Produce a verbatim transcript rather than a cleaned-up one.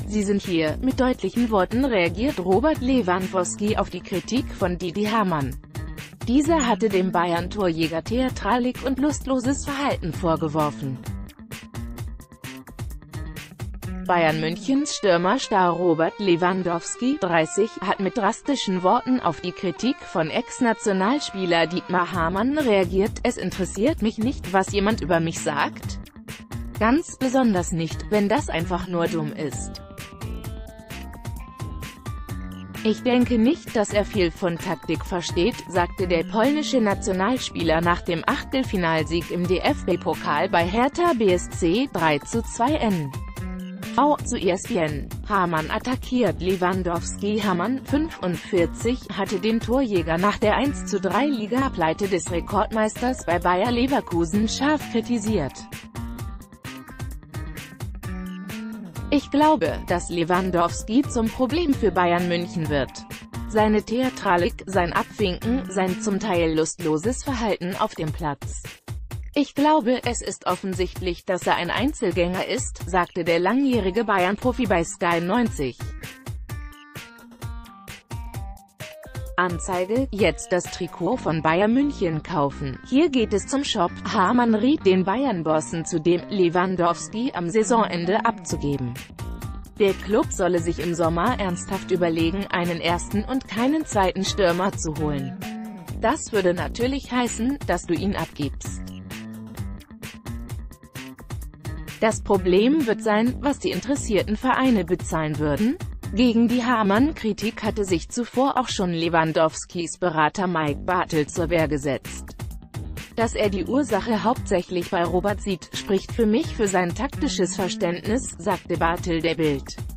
Sie sind hier. Mit deutlichen Worten reagiert Robert Lewandowski auf die Kritik von Didi Hamann. Dieser hatte dem Bayern-Torjäger Theatralik und lustloses Verhalten vorgeworfen. Bayern Münchens Stürmerstar Robert Lewandowski, dreißig, hat mit drastischen Worten auf die Kritik von Ex-Nationalspieler Dietmar Hamann reagiert: Es interessiert mich nicht, was jemand über mich sagt. Ganz besonders nicht, wenn das einfach nur dumm ist. Ich denke nicht, dass er viel von Taktik versteht, sagte der polnische Nationalspieler nach dem Achtelfinalsieg im D F B-Pokal bei Hertha B S C, drei zu zwei N. V zu E S P N. Hamann attackiert Lewandowski. Hamann, fünfundvierzig, hatte den Torjäger nach der eins zu drei Ligapleite des Rekordmeisters bei Bayer Leverkusen scharf kritisiert. Ich glaube, dass Lewandowski zum Problem für Bayern München wird. Seine Theatralik, sein Abwinken, sein zum Teil lustloses Verhalten auf dem Platz. Ich glaube, es ist offensichtlich, dass er ein Einzelgänger ist, sagte der langjährige Bayern-Profi bei Sky neunzig. Anzeige: Jetzt das Trikot von Bayern München kaufen. Hier geht es zum Shop. Hamann riet den Bayern-Bossen zudem, Lewandowski am Saisonende abzugeben. Der Klub solle sich im Sommer ernsthaft überlegen, einen ersten und keinen zweiten Stürmer zu holen. Das würde natürlich heißen, dass du ihn abgibst. Das Problem wird sein, was die interessierten Vereine bezahlen würden. Gegen die Hamann-Kritik hatte sich zuvor auch schon Lewandowskis Berater Mike Bartel zur Wehr gesetzt. Dass er die Ursache hauptsächlich bei Robert sieht, spricht für mich für sein taktisches Verständnis, sagte Bartel der Bild.